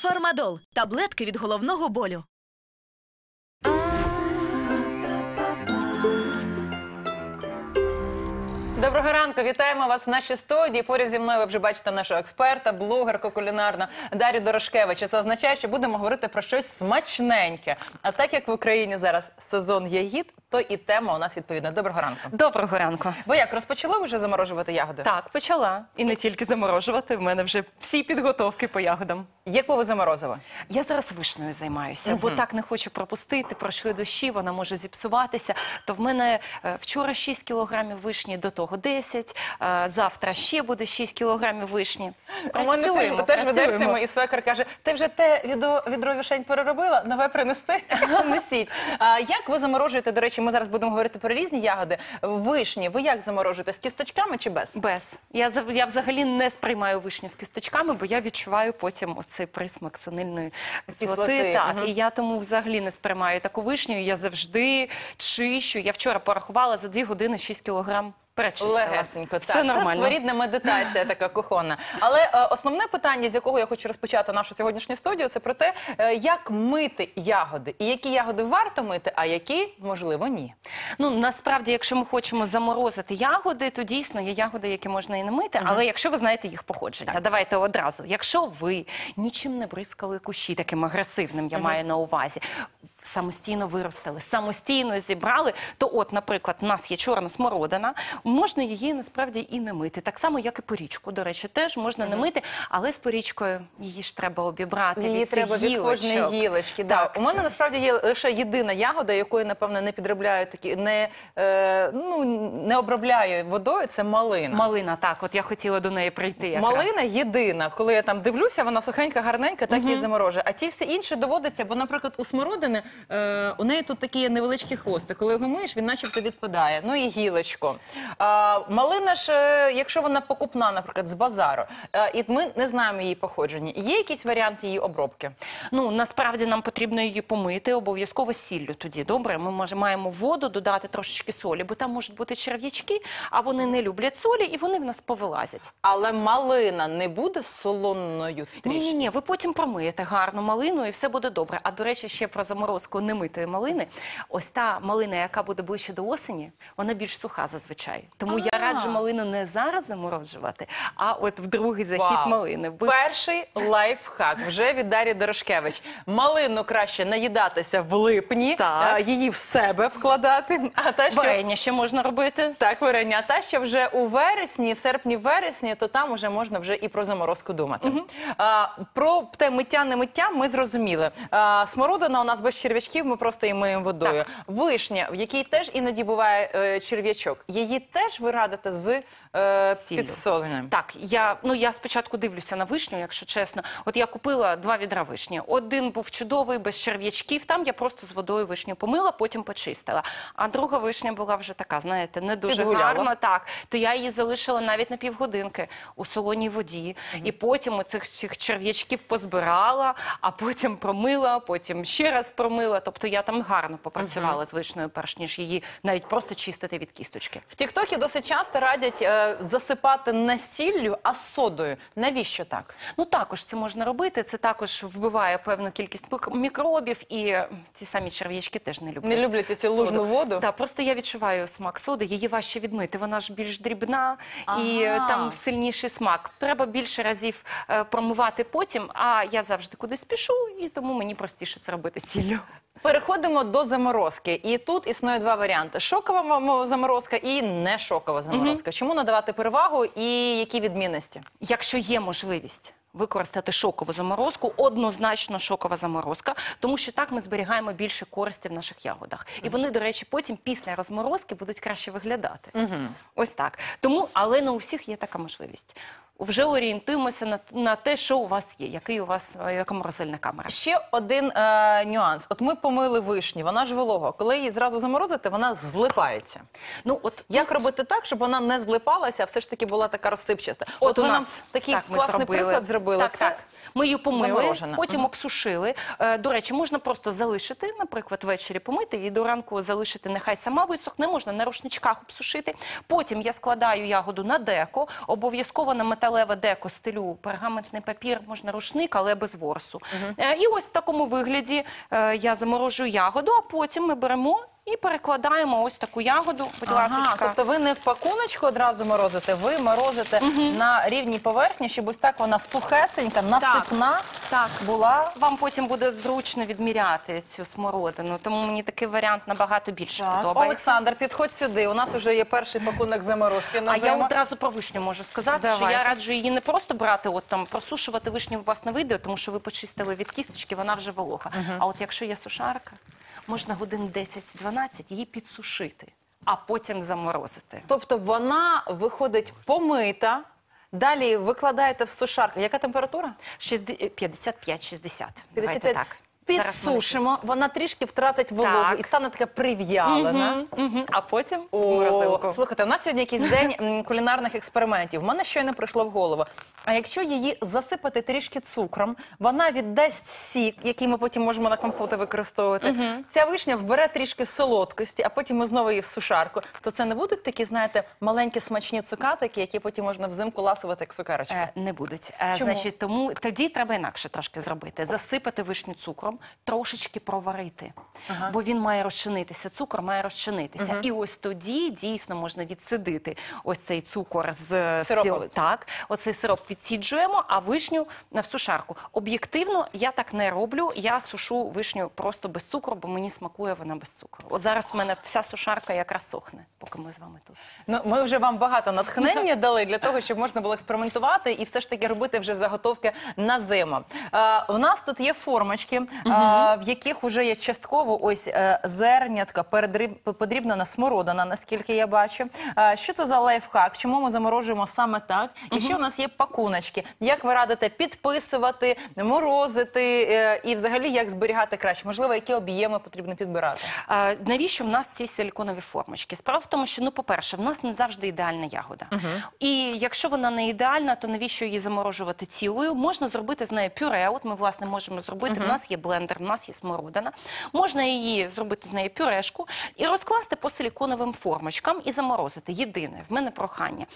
Фармадол – таблетки від головного болю. Доброго ранку, вітаємо вас в нашій студії. Поряд зі мною ви вже бачите нашого експерта, блогерку кулінарну Дар'ю Дорошкевич. Це означає, що будемо говорити про щось смачненьке. А так як в Україні зараз сезон ягід, то і тема у нас відповідна. Доброго ранку. Доброго ранку. Ви як, розпочали вже заморожувати ягоди? Так, почала. І не тільки заморожувати, в мене вже всі підготовки по ягодам. Яку ви заморозили? Я зараз вишнею займаюся, бо так не хочу пропустити, пройшли дощі, вона може зіпсуватися. То в мене вчора 6 кілограмів вишні, до того 10, завтра ще буде 6 кілограмів вишні. У мене теж ведеться, і свекар каже, ти вже те відро вишень переробила, нове принести? Несіть. Як ви заморожуєте, до речі, ми зараз будемо говорити про різні ягоди, вишні, ви як заморожуєте, з кісточками чи без? Без. Я взагалі не сприймаю вишню з кісточками, бо я відчуваю потім оцей присмак синильної кислоти. Так, і я тому взагалі не сприймаю таку вишню, я завжди чищу. Я вчора порахувала за 2 години 6 кілограм. Легесенько, все так. Нормально. Це своєрідна медитація така кухонна. Але основне питання, з якого я хочу розпочати нашу сьогоднішню студію, це про те, як мити ягоди. І які ягоди варто мити, а які, можливо, ні. Ну, насправді, якщо ми хочемо заморозити ягоди, то дійсно є ягоди, які можна і не мити, але якщо ви знаєте їх походження. Давайте одразу. Якщо ви нічим не бризкали кущі, таким агресивним, я маю на увазі, самостійно виростили, самостійно зібрали, то от, наприклад, у нас є чорна смородина, можна її насправді і не мити. Так само, як і порічку, до речі, теж можна не мити, але з порічкою її ж треба обібрати від цих гілочок. Від кожної гілочки. Так, у мене насправді є лише єдина ягода, якої, напевно, не підробляю такі, не обробляю водою, це малина. Малина, так, от я хотіла до неї прийти якраз. Малина єдина, коли я там дивлюся, вона сухенька, гарненька, так і заморожує. А ті всі інші доводиться, бо, наприклад, у смородини у неї тут такі невеличкі хвости. Коли його миєш, він начебто відпадає. Ну і гілочко. Малина ж, якщо вона покупна, наприклад, з базару, і ми не знаємо її походження, є якийсь варіант її обробки? Ну, насправді нам потрібно її помити, обов'язково сіллю тоді, добре? Ми маємо в воду додати трошечки солі, бо там можуть бути черв'ячки, а вони не люблять солі, і вони в нас повилазять. Але малина не буде солоною трішки? Ні, ви потім промиєте гарну малину і все буде добре. А, до речі, ще про заморозку немитої малини. Ось та малина, яка буде ближче до осені, вона більш суха зазвичай. Тому я раджу малину не зараз заморожувати, а от в другий захід малини. Перший лайфхак вже від Дар'ї Дорошкевич. Малину краще наїдатися в липні, її в себе вкладати. Варення ще можна робити. Так, варення. А та, що вже у вересні, в серпні-вересні, то там вже можна вже і про заморозку думати. Про те миття-не миття ми зрозуміли. Смородина у нас без черв'ячків, ми просто її миємо водою. Вишня, в якій теж іноді буває черв'ячок, її теж ви радите з підсоленням? Так, я спочатку дивлюся на вишню, якщо чесно. От я купила 2 відра вишні. Один був чудовий, без черв'ячків, там я просто з водою вишню помила, потім почистила. А друга вишня була вже така, знаєте, не дуже гарна, так. То я її залишила навіть на півгодинки у солоній воді. І потім цих черв'ячків позбирала, а потім промила, потім ще раз промила. Тобто я там гарно попрацювала з вишнею, перш ніж її навіть просто чистити від кісточки. В Тік-Токі досить часто радять засипати не сіллю, а содою. Навіщо так? Ну також це можна робити, це також вбиває певну кількість мікробів, і ці самі черв'ячки теж не люблять. Не люблять цю лужну воду? Так, просто я відчуваю смак соди, її важче відмити, вона ж більш дрібна і там сильніший смак. Треба більше разів промивати потім, а я завжди кудись спішу, і тому мені простіше це робити сіллю. Переходимо до заморозки. І тут існує 2 варіанти. Шокова заморозка і не шокова заморозка. Чому надавати перевагу і які відмінності? Якщо є можливість використати шокову заморозку, однозначно шокова заморозка, тому що так ми зберігаємо більше користі в наших ягодах. І вони, до речі, потім після розморозки будуть краще виглядати. Ось так. Тому, але не у всіх є така можливість. Вже орієнтуємося на те, що у вас є, яка морозильна камера. Ще один нюанс. От ми помили вишні, вона ж волога. Коли її зразу заморозити, вона злипається. Ну, як робити так, щоб вона не злипалася, а все ж таки була така розсипчаста? От ви у нам нас такий класний приклад зробили. Так. Ми її помили, заморожена. потім обсушили. До речі, можна просто залишити, наприклад, ввечері помити і до ранку залишити, нехай сама висохне, можна на рушничках обсушити. Потім я складаю ягоду на деко, обов'язково на металеву металеве деко стелю пергаментний папір, можна рушник, але без ворсу. І ось в такому вигляді я заморожую ягоду, а потім ми беремо і перекладаємо ось таку ягоду, будь ласочка. Тобто ви не в пакуночку одразу морозите, ви морозите на рівній поверхні, щоб ось так вона сухесенька, насипна Так. була. Вам потім буде зручно відміряти цю смородину, тому мені такий варіант набагато більше подобається. Олександр, підходь сюди. У нас вже є перший пакунок заморозки на А я зиму. одразу про вишню можу сказати, що Давайте. я раджу її не просто брати, от там просушувати вишню у вас не вийде, тому що ви почистили від кісточки, вона вже волога. А от якщо є сушарка, можна годин 10-12 її підсушити, а потім заморозити. Тобто вона виходить помита, далі викладаєте в сушарку. Яка температура? 55-60. 55. Так. Підсушимо, вона трішки втратить вологу Так. і стане така прив'ялена. А потім в О, морозилку. слухайте, у нас сьогодні якийсь день кулінарних експериментів. В мене щойно прийшло в голову. А якщо її засипати трішки цукром, вона віддасть сік, який ми потім можемо на компоти використовувати. Ця вишня вбере трішки солодкості, а потім ми знову її в сушарку. То це не будуть такі, знаєте, маленькі смачні цукатики, які потім можна взимку ласувати як цукерочку? Не будуть. Чому? Значить, тому тоді треба інакше трошки зробити. Засипати вишню цукром, трошечки проварити, бо він має розчинитися, цукор має розчинитися. І ось тоді дійсно можна відсидити ось цей цукор з Сиропом. Так, оцей сироп відсіджуємо, а вишню в сушарку. Об'єктивно, я так не роблю, я сушу вишню просто без цукру, бо мені смакує вона без цукру. От зараз в мене вся сушарка якраз сухне, поки ми з вами тут. Ну, ми вже вам багато натхнення дали для того, щоб можна було експериментувати і все ж таки робити вже заготовки на зиму. У нас тут є формочки, в яких вже є частково ось зернятка подрібнена смородина, наскільки я бачу. Що це за лайфхак? Чому ми заморожуємо саме так? І ще у нас є пакуночки. Як ви радите підписувати, морозити і взагалі як зберігати краще? Можливо, які об'єми потрібно підбирати? Навіщо в нас ці силіконові формочки? Справа в тому, що, ну, по-перше, в нас не завжди ідеальна ягода. І якщо вона не ідеальна, то навіщо її заморожувати цілою? Можна зробити з нею пюре. От ми, власне, можемо зробити. В нас є блендер, в нас є смородина. Можна її зробити з нею пюрешку і розкласти по силіконовим формочкам і заморозити. Єдине, в мене прохання.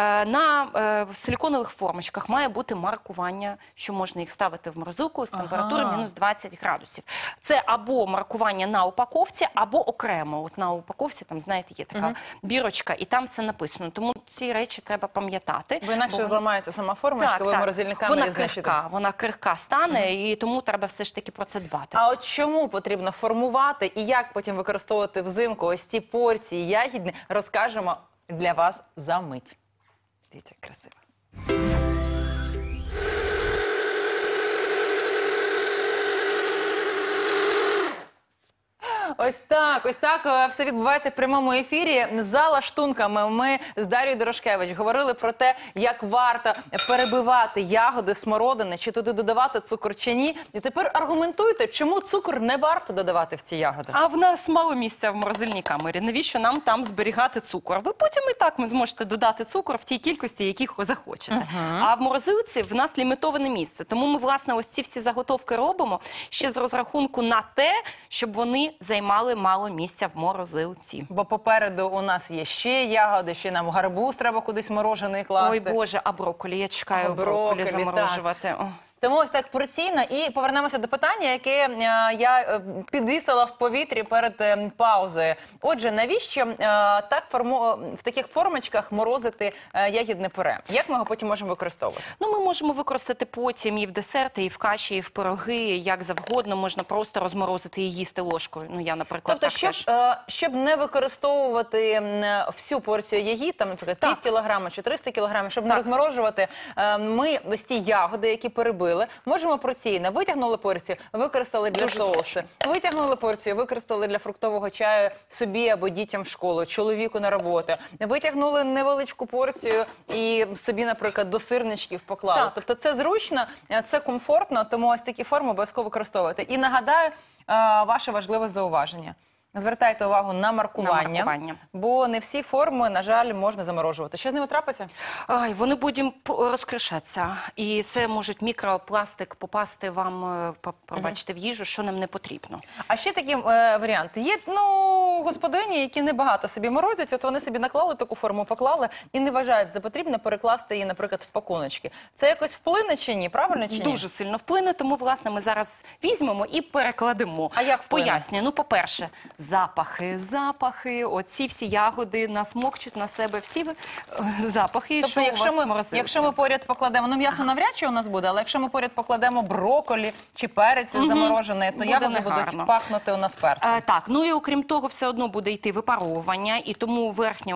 На силіконових формочках має бути маркування, що можна їх ставити в морозилку з температури мінус 20 градусів. Це або маркування на упаковці, або окремо. От на упаковці, там, знаєте, є така бірочка, і там все написано. Тому ці речі треба пам'ятати. Бо інакше зламається сама формочка, ви морозильниками вона її знищите. крихка, вона крихка стане, і тому треба все ж таки про це дбати. А от чому потрібно формувати і як потім використовувати взимку ось ці порції ягідні, розкажемо для вас за мить. Дивіться, як красиво. Ось так все відбувається в прямому ефірі. За лаштунками ми з Дар'єю Дорошкевич говорили про те, як варто перебивати ягоди, смородини, чи туди додавати цукор чи ні. І тепер аргументуйте, чому цукор не варто додавати в ці ягоди. А в нас мало місця в морозильній камері. Навіщо нам там зберігати цукор? Ви потім і так зможете додати цукор в тій кількості, яких захочете. А в морозилці в нас лімітоване місце. Тому ми, власне, ось ці всі заготовки робимо ще з розрахунку на те, щоб вони займали мало місця в морозилці. Бо попереду у нас є ще ягоди, ще нам гарбуз треба кудись морожений класти. Ой, Боже, а брокколі? Я чекаю брокколі заморожувати. Тому ось так порційно. І повернемося до питання, яке я підвісила в повітрі перед паузою. Отже, навіщо в таких формочках морозити ягідне пюре? Як ми його потім можемо використовувати? Ну, ми можемо використати потім і в десерти, і в каші, і в пироги, як завгодно. Можна просто розморозити і їсти ложкою. Ну, я, наприклад, тобто, так щоб не використовувати всю порцію ягід, там, наприклад, пів кілограма чи 300 кілограмів, щоб не розморожувати, ми ось ті ягоди, які перебили, можемо порційно. Витягнули порцію, використали для соусу. Витягнули порцію, використали для фруктового чаю собі або дітям в школу, чоловіку на роботу. Витягнули невеличку порцію і собі, наприклад, до сирничків поклали. Так. Тобто це зручно, це комфортно, тому ось такі форми обов'язково використовувати. І нагадаю ваше важливе зауваження. Звертайте увагу на маркування, На маркування. бо не всі форми, на жаль, можна заморожувати. Що з ними трапиться? Ай, вони будуть розкришатися. І це може мікропластик попасти вам, пробачте, в їжу, що нам не потрібно. А ще такий варіант. Є, господині, які небагато собі морозять, от вони собі наклали таку форму, поклали і не вважають за потрібне перекласти її, наприклад, в пакуночки. Це якось вплине чи ні? Правильно чи ні? Дуже сильно вплине, тому, власне, ми зараз візьмемо і перекладемо. А як вплине? Пояснюю. Ну, по-перше, запахи, оці всі ягоди насмокчуть на себе всі запахи, Тобто, що у вас морозилося. якщо ми поряд покладемо, м'ясо навряд чи у нас буде, але якщо ми поряд покладемо брокколі чи перець заморожений, то Буде ягоди негарно. будуть пахнути у нас перцем. Так, ну і окрім того, все одно буде йти випаровування, і тому верхня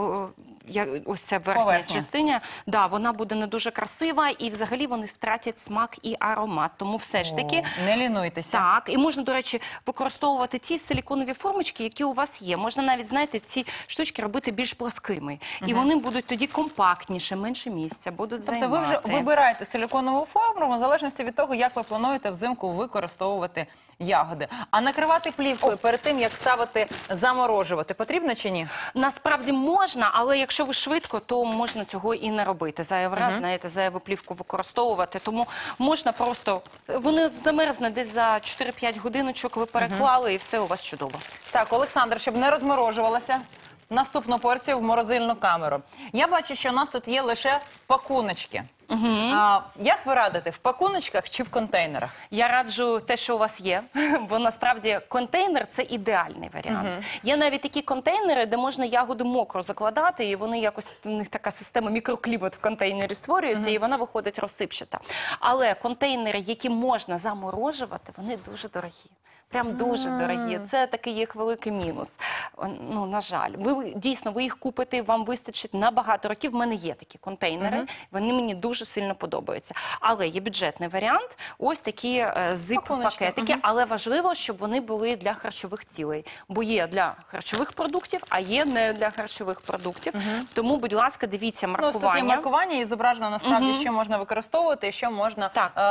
ось ця верхня Поверхня. частина, вона буде не дуже красива, і взагалі вони втратять смак і аромат. Тому все ж таки... Не лінуйтеся. Так, і можна, до речі, використовувати ті силіконові формочки, які у вас є. Можна навіть, знаєте, ці штучки робити більш пласкими. І вони будуть тоді компактніше, менше місця, будуть Тобто займати. ви вже вибираєте силіконову форму в залежності від того, як ви плануєте взимку використовувати ягоди. А накривати плівкою перед тим, як ставити заморожувати, потрібно чи ні? Насправді можна, але якщо ви швидко, то можна цього і не робити. Зайвий раз, знаєте, зайву плівку використовувати. Тому можна просто... Вони замерзне десь за 4-5 годиночок, ви переклали і все у вас чудово. Так, Олександр, щоб не розморожувалося, наступну порцію в морозильну камеру. Я бачу, що у нас тут є лише пакуночки. Як ви радите, в пакуночках чи в контейнерах? Я раджу те, що у вас є, бо насправді контейнер – це ідеальний варіант. Є навіть такі контейнери, де можна ягоду мокро закладати, і вони якось, у них така система мікроклімат в контейнері створюється, і вона виходить розсипчата. Але контейнери, які можна заморожувати, вони дуже дорогі. Прям дуже дорогі. Це такий їх великий мінус. Ну, на жаль. Ви їх купите, вам вистачить на багато років. В мене є такі контейнери, вони мені дуже сильно подобаються. Але є бюджетний варіант, ось такі зип-пакетики, але важливо, щоб вони були для харчових цілей. Бо є для харчових продуктів, а є не для харчових продуктів. Тому, будь ласка, дивіться маркування. Ну, тут є маркування і зображено насправді, що можна використовувати і що можна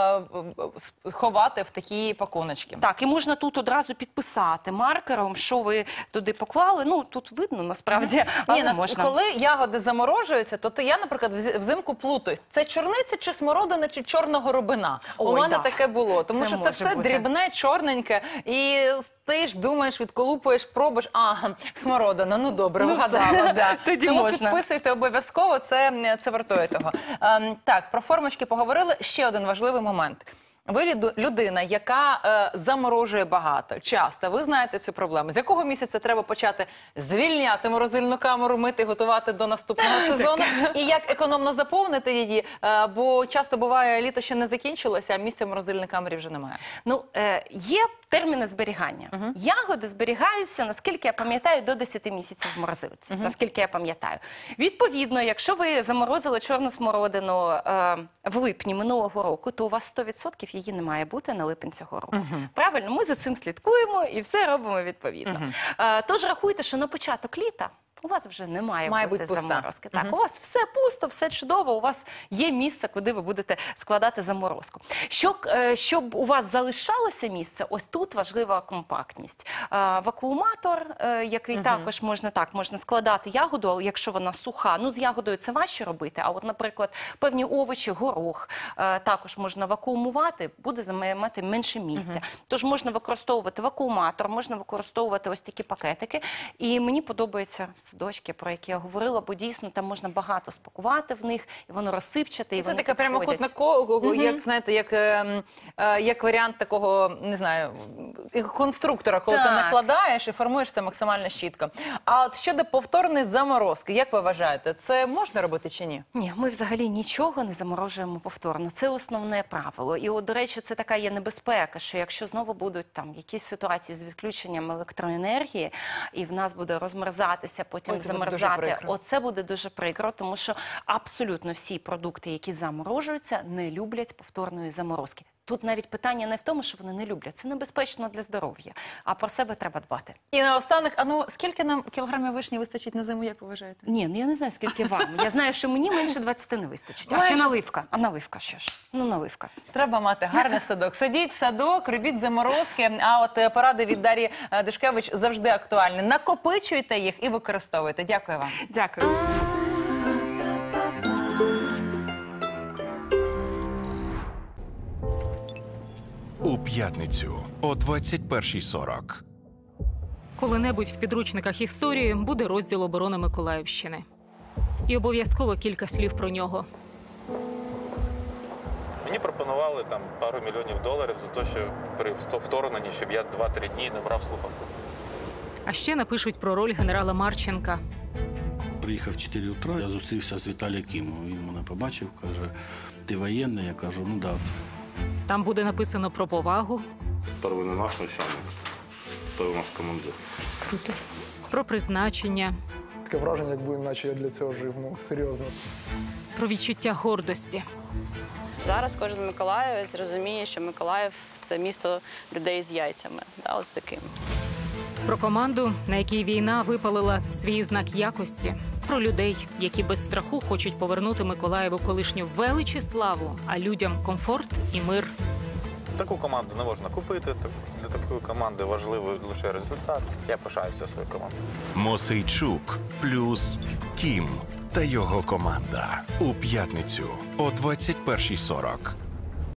ховати в такі пакуночки. Так, і можна тут одразу підписати маркером, що ви туди поклали. Ну, тут видно, насправді, але можна. Коли ягоди заморожуються, то я, наприклад, взимку плутаюсь. Це чорниця чи смородина, чи чорна горобина? У мене таке було. Тому що це все дрібне, чорненьке. І ти ж думаєш, відколупуєш, пробуєш. Ага, смородина, ну добре, вгадала. Тоді Тому можна. підписуйте обов'язково, це вартує того. Так, про формочки поговорили. Ще один важливий момент. Ви людина, яка заморожує багато, часто. Ви знаєте цю проблему. З якого місяця треба почати звільняти морозильну камеру, мити, готувати до наступного сезону? І як економно заповнити її? Бо часто буває, літо ще не закінчилося, а місця в морозильній камері вже немає. Ну, є терміни зберігання. Ягоди зберігаються, наскільки я пам'ятаю, до 10 місяців в морозилці. Наскільки я пам'ятаю. Відповідно, якщо ви заморозили чорну смородину в липні минулого року, то у вас 100% її не має бути на липень цього року. Правильно, ми за цим слідкуємо і все робимо відповідно. Тож рахуйте, що на початок літа у вас вже не має бути заморозки. Так, у вас все пусто, все чудово, у вас є місце, куди ви будете складати заморозку. Щоб у вас залишалося місце, ось тут важлива компактність. Вакууматор, який також можна складати ягоду, але якщо вона суха, ну з ягодою це важче робити, а от, наприклад, певні овочі, горох також можна вакуумувати, буде займати менше місця. Тож можна використовувати вакууматор, можна використовувати ось такі пакетики, і мені подобається судочки, про які я говорила, бо дійсно там можна багато спакувати в них, і воно розсипчате, і це вони таке прямокутне підходять. коло, як, знаєте, як варіант такого, не знаю, конструктора, коли ти накладаєш і формуєш це максимально щітко. А от щодо повторної заморозки, як ви вважаєте, це можна робити чи ні? Ні, ми взагалі нічого не заморожуємо повторно. Це основне правило. І, от, до речі, це така є небезпека, що якщо знову будуть там якісь ситуації з відключенням електроенергії, і в нас буде розмерзатися, потім замерзати, оце буде дуже прикро, тому що абсолютно всі продукти, які заморожуються, не люблять повторної заморозки. Тут навіть питання не в тому, що вони не люблять. Це небезпечно для здоров'я, а про себе треба дбати. І наостанок, скільки нам кілограмів вишні вистачить на зиму, як ви вважаєте? Ні, я не знаю, скільки вам. Я знаю, що мені менше 20 не вистачить. А Менше? ще наливка. А наливка ще ж. Ну, наливка. Треба мати гарний садок. Садіть садок, робіть заморозки. А от поради від Дар'ї Дишкевич завжди актуальні. Накопичуйте їх і використовуйте. Дякую вам. Дякую. У п'ятницю о 21:40. Коли-небудь в підручниках історії буде розділ оборони Миколаївщини. І обов'язково кілька слів про нього. Мені пропонували там пару мільйонів доларів за те, що при вторгненні, щоб я 2-3 дні не брав слухавку. А ще напишуть про роль генерала Марченка. Приїхав в 4 утра, я зустрівся з Віталієм Кімом. Він мене побачив, каже, ти воєнний? Я кажу, ну так. Там буде написано про повагу, Перший не наш начальник, той у нас командир. про призначення, Таке враження, якби наче я для цього жив, серйозно. про відчуття гордості. Зараз кожен миколаївець розуміє, що Миколаїв – це місто людей з яйцями, ось таким. Про команду, на якій війна випалила свій знак якості. Про людей, які без страху хочуть повернути Миколаєву колишню велич і славу, а людям комфорт і мир. Таку команду не можна купити. Для такої команди важливий лише результат. Я пишаюся своєю командою. Мосейчук плюс Кім та його команда. У п'ятницю о 21:40.